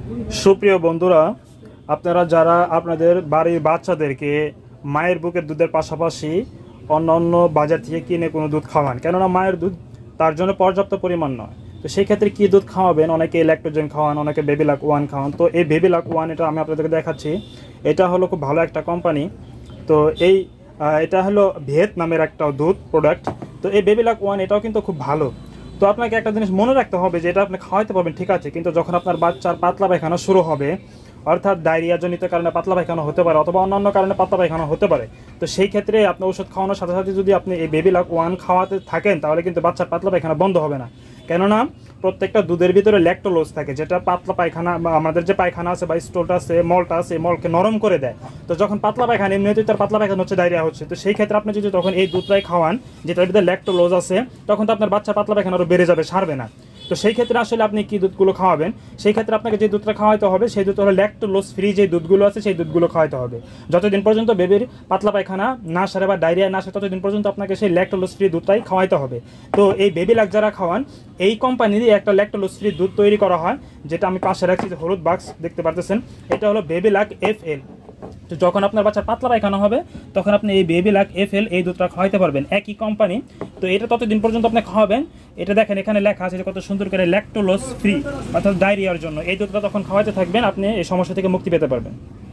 সুপ্রিয় বন্ধুরা, আপনারা যারা আপনাদের বাড়ির বাচ্চাদেরকে মায়ের বুকের দুধের পাশাপাশি অন্য বাজার থেকে কিনে কোনো দুধ খাওয়ান, কেননা মায়ের দুধ তার জন্য পর্যাপ্ত পরিমাণ নয়। তো সেই ক্ষেত্রে কী দুধ খাওয়াবেন? অনেকে ল্যাক্টোজেন খাওয়ান, অনেকে বেবিলাক ওয়ান খাওয়ান। তো এই বেবিলাক ওয়ান এটা আমি আপনাদেরকে দেখাচ্ছি। এটা হলো খুব ভালো একটা কোম্পানি। তো এটা হলো ভিয়েতনামের একটা দুধ প্রোডাক্ট। তো এই বেবিলাক ওয়ান এটাও কিন্তু খুব ভালো। তো আপনাকে একটা জিনিস মনে রাখতে হবে যে এটা আপনি খাওয়াইতে পারবেন, ঠিক আছে, কিন্তু যখন আপনার বাচ্চার পাতলা পায়খানা শুরু হবে, অর্থাৎ ডায়রিয়া জনিত কারণে পাতলা পায়খানা হতে পারে অথবা অন্যান্য কারণে পাতলা পায়খানা হতে পারে, তো সেই ক্ষেত্রে আপনি ওষুধ খাওয়ানোর সাথে সাথে যদি আপনি এই বেবিলাক ওয়ান খাওয়াতে থাকেন তাহলে কিন্তু বাচ্চার পাতলা পায়খানা বন্ধ হবে না। কেননা প্রত্যেকটা দুধের ভিতরে ল্যাক্টোলোজ থাকে, যেটা পাতলা পায়খানা বা আমাদের যে পায়খানা আছে বা স্টোলটা আছে, মলটা আছে, মলকে নরম করে দেয়। তো যখন পাতলা পায়খানা, এমনিতেই তার পাতলা পায়খানা হচ্ছে, ডায়রিয়া হচ্ছে, তো সেই ক্ষেত্রে আপনি যদি তখন এই দুধটাই খাওয়ান যেটার ভিতরে ল্যাক্টোলোজ আছে, তখন তো আপনার বাচ্চা পাতলা পায়খানা আরও বেড়ে যাবে, সারবে না। তো সেই ক্ষেত্রে আসলে আপনি কী দুধগুলো খাওয়াবেন? সেই ক্ষেত্রে আপনাকে যে দুধটা খাওয়াতে হবে সেই দুধ হলো ল্যাক্টোলোজ ফ্রি যে দুধগুলো আছে, সেই দুধগুলো খাওয়াতে হবে। যতদিন পর্যন্ত বেবির পাতলা পায়খানা না সারে বা ডায়রিয়া না সারে ততদিন পর্যন্ত আপনাকে সেই ল্যাক্টোলোজ ফ্রি দুধটাই খাওয়াতে হবে। তো এই বেবিলাক যারা খাওয়ান, এই কোম্পানিরই একটা ল্যাক্টোলোজ ফ্রি দুধ তৈরি করা হয়, যেটা আমি পাশে রাখছি, হলুদ বাক্স দেখতে পারতেছেন, এটা হলো বেবিলাক FL। তো যখন আপনার বাচ্চার পাতলা পায়খানা হবে তখন আপনি এই বেবিলাক FL এই দুধটা খাওয়াইতে পারবেন, একই কোম্পানি। তো এটা ততদিন পর্যন্ত আপনি খাওয়াবেন। এটা দেখেন এখানে লেখা আছে যে কত সুন্দর করে ল্যাক্টোলোজ ফ্রি, অর্থাৎ ডায়রিয়ার জন্য এই দুধটা তখন খাওয়াইতে থাকবেন, আপনি এই সমস্যা থেকে মুক্তি পেতে পারবেন।